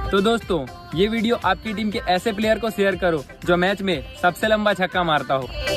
तो दोस्तों ये वीडियो आपकी टीम के ऐसे प्लेयर को शेयर करो जो मैच में सबसे लंबा छक्का मारता हो।